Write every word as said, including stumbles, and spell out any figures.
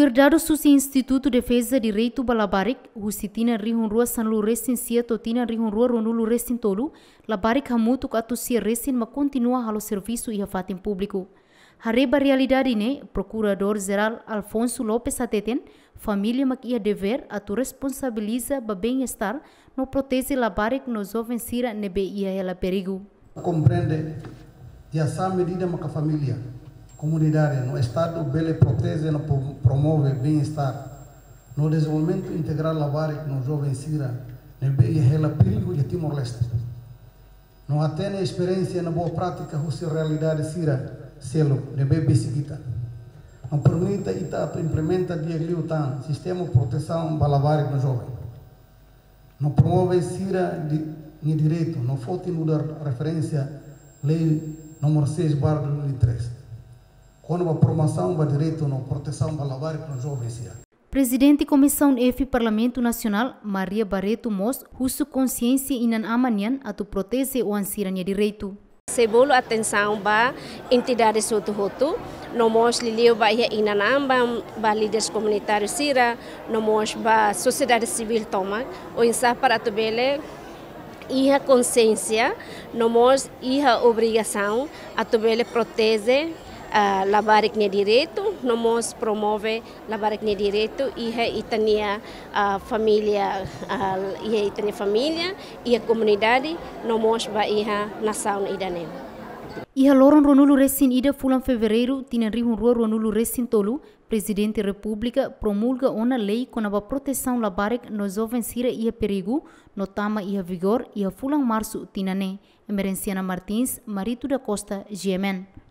Verdade susi Instituto Defesa Direito Balabarik, husitina rihun rua sanlu resin sia totina rihun rua ronulu resin tolu, labarik hamutu katusia resin ma continua halo serviço e fatim público. Hareba realidade ne, Procurador-Geral Alfonso Lopes Ateten, família mak ia dever atu responsabiliza ba bem-estar no protege labarik no jovem sira nebe ia ela perigo. Compreende e essa medida mak a família comunidade no estado bele protege no promove bem-estar no desenvolvimento integral labarik no jovem sira nebe ia ela perigo de Timor-Leste. No atene experiência na boa prática husi realidade sira selo nebe besikita. Não permita ita implementa dia liutan sistema de proteção balabarik no jovem. Não promove sira de, de direito, não falta mudar referência lei número seis barra dois mil e três. Quando a promoção do direito na proteção balabarik no jovem sira. Presidente da Comissão F Parlamento Nacional, Maria Barreto Mos, husu consciência inan amanyan atu protege o ansiranya direito. Sebolo atenção ba entidades soto-hoto, nomos liliu ba ia inanamba ba líderes comunitários sira, nomos ba sociedade civil toma, o insa para tubele ia consciência, nomos ia obrigação a tubele protege Uh, labarik ne direito, nomos promove labarik ne direito ia itania uh, família, uh, ia itania família, ia comunidade, nomos ba ia nação idane. Ia loron ronulu resin ida fulan fevereiro tina rihun rua ronulu resin tolu, Presidente da República promulga uma lei com a proteção labarik no jovem sira ia perigo, no tama ia vigor ia fulan março tinane. Emerenciana Martins, Marito da Costa, G M N.